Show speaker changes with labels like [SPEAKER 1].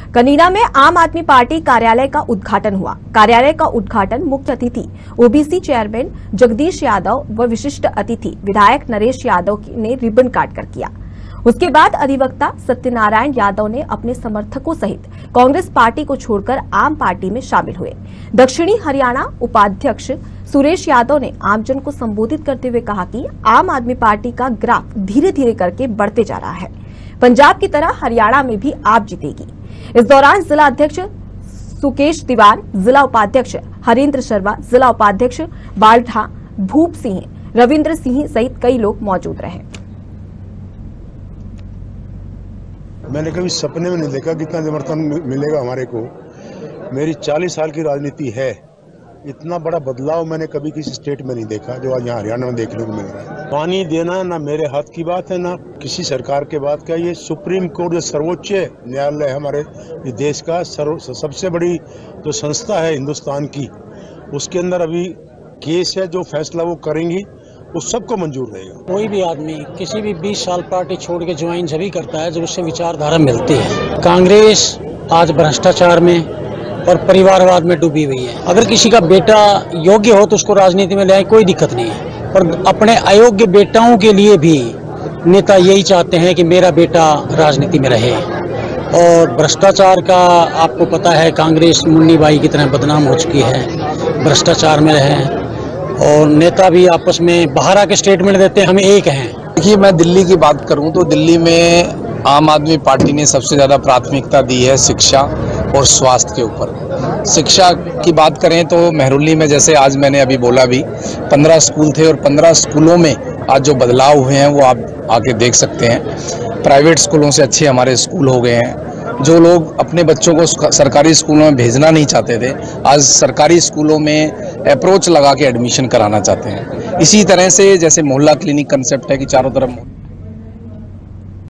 [SPEAKER 1] कनीना में आम आदमी पार्टी कार्यालय का उद्घाटन हुआ। कार्यालय का उद्घाटन मुख्य अतिथि ओबीसी चेयरमैन जगदीश यादव व विशिष्ट अतिथि विधायक नरेश यादव ने रिबन काटकर किया। उसके बाद अधिवक्ता सत्यनारायण यादव ने अपने समर्थकों सहित कांग्रेस पार्टी को छोड़कर आम पार्टी में शामिल हुए। दक्षिणी हरियाणा उपाध्यक्ष सुरेश यादव ने आमजन को संबोधित करते हुए कहा कि आम आदमी पार्टी का ग्राफ धीरे धीरे करके बढ़ते जा रहा है। पंजाब की तरह हरियाणा में भी आप जीतेगी। इस दौरान जिला अध्यक्ष सुकेश दीवान, जिला उपाध्यक्ष हरेंद्र शर्मा, जिला उपाध्यक्ष बालठा भूप सिंह, रविंद्र सिंह सहित कई लोग मौजूद रहे।
[SPEAKER 2] मैंने कभी सपने में नहीं देखा कि इतना समर्थन मिलेगा हमारे को। मेरी 40 साल की राजनीति है, इतना बड़ा बदलाव मैंने कभी किसी स्टेट में नहीं देखा जो आज यहाँ हरियाणा में देखने को मिल रहा है। पानी देना ना मेरे हाथ की बात है, ना किसी सरकार के बात का। ये सुप्रीम कोर्ट जो सर्वोच्च न्यायालय है हमारे देश का, सबसे बड़ी जो संस्था है हिंदुस्तान की, उसके अंदर अभी केस है, जो फैसला वो करेंगी वो सबको मंजूर रहेगा।
[SPEAKER 3] कोई भी आदमी किसी भी 20 साल पार्टी छोड़ के ज्वाइन जभी करता है जब उससे विचारधारा मिलती है। कांग्रेस आज भ्रष्टाचार में और परिवारवाद में डूबी हुई है। अगर किसी का बेटा योग्य हो तो उसको राजनीति में ले आए, कोई दिक्कत नहीं है। और अपने अयोग्य बेटाओं के लिए भी नेता यही चाहते हैं कि मेरा बेटा राजनीति में रहे। और भ्रष्टाचार का आपको पता है, कांग्रेस मुन्नी बाई की तरह बदनाम हो चुकी है, भ्रष्टाचार में रहे। और नेता भी आपस में बाहर आके स्टेटमेंट देते हैं हम एक हैं।
[SPEAKER 4] देखिए, मैं दिल्ली की बात करूं तो दिल्ली में आम आदमी पार्टी ने सबसे ज़्यादा प्राथमिकता दी है शिक्षा और स्वास्थ्य के ऊपर। शिक्षा की बात करें तो मेहरुल्ली में, जैसे आज मैंने अभी बोला भी, 15 स्कूल थे और 15 स्कूलों में आज जो बदलाव हुए हैं वो आप आके देख सकते हैं। प्राइवेट स्कूलों से अच्छे हमारे स्कूल हो गए हैं। जो लोग अपने बच्चों को सरकारी स्कूलों में भेजना नहीं चाहते थे, आज सरकारी स्कूलों में अप्रोच लगा के एडमिशन कराना चाहते हैं। इसी तरह से जैसे मोहल्ला क्लिनिक कंसेप्ट है कि चारों तरफ